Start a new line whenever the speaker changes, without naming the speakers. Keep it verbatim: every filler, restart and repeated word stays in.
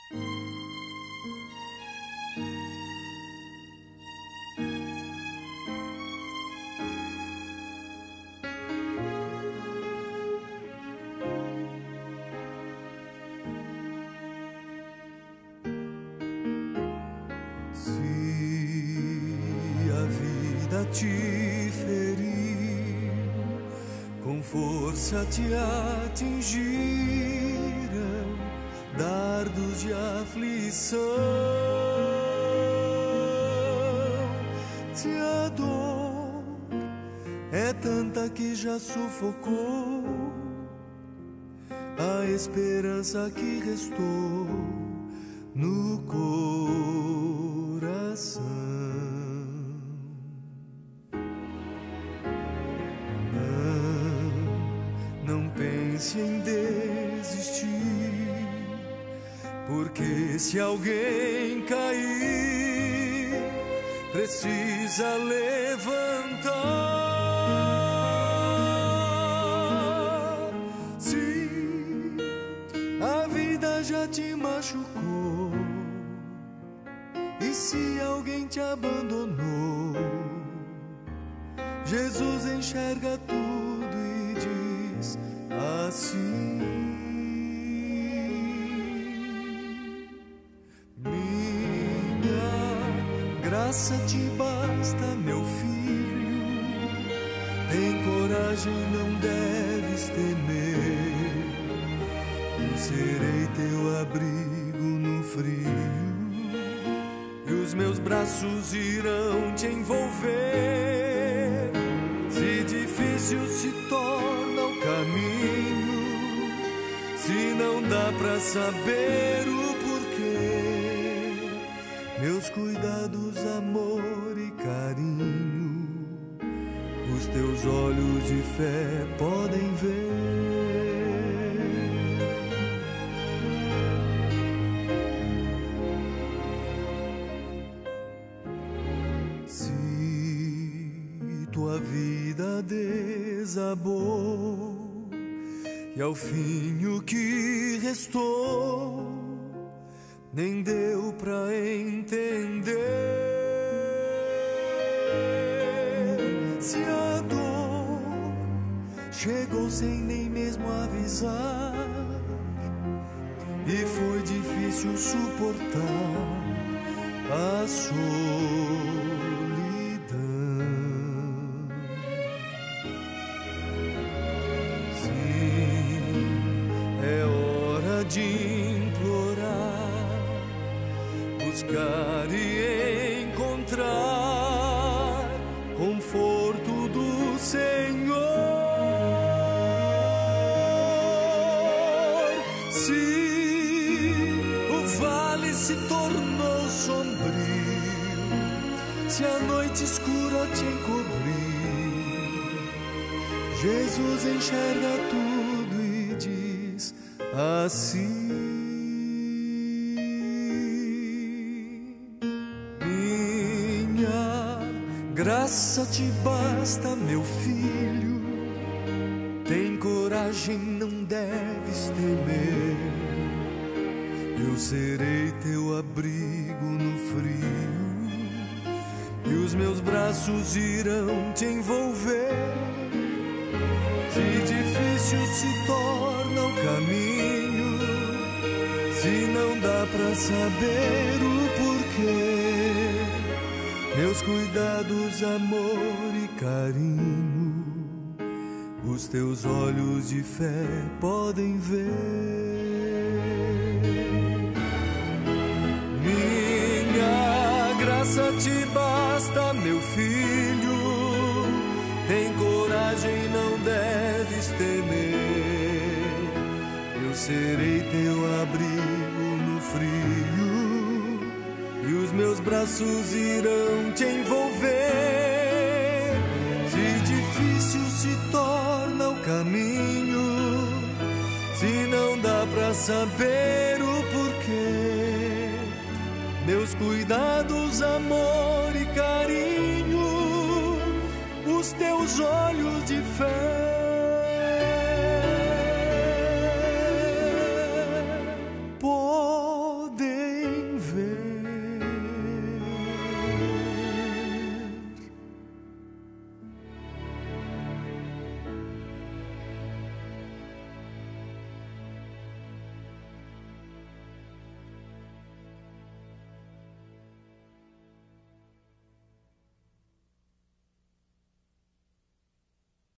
Te ferir, com força te atingiram dardos de aflição. Se a dor é tanta que já sufocou a esperança que restou no coração. Pense em desistir, porque se alguém cair, precisa levantar. Se a vida já te machucou, e se alguém te abandonou, Jesus enxerga tudo e diz assim: minha graça te basta, meu filho. Tem coragem, não deves temer. Eu serei teu abrigo no frio, e os meus braços irão te envolver. Se difícil se torna o caminho, se não dá pra saber o porquê, meus cuidados, amor e carinho, os teus olhos de fé podem ver. Se tua vida desabou e ao fim o que restou nem deu pra entender, se a dor chegou sem nem mesmo avisar e foi difícil suportar a solidão, de implorar, buscar e encontrar conforto do Senhor. Se o vale se tornou sombrio, se a noite escura te encobrir, Jesus enxerga tudo e diz assim: minha graça te basta, meu filho. Tem coragem, não deves temer. Eu serei teu abrigo no frio, e os meus braços irão te envolver. Se difícil se torna o caminho, se não dá pra saber o porquê, meus cuidados, amor e carinho, os teus olhos de fé podem ver. Minha graça te basta, meu filho. Tem coragem, não deves temer. Eu serei teu abrigo no frio, e os meus braços irão te envolver. Se difícil se torna o caminho, se não dá pra saber o porquê, meus cuidados, amor e carinho, os teus olhos de fé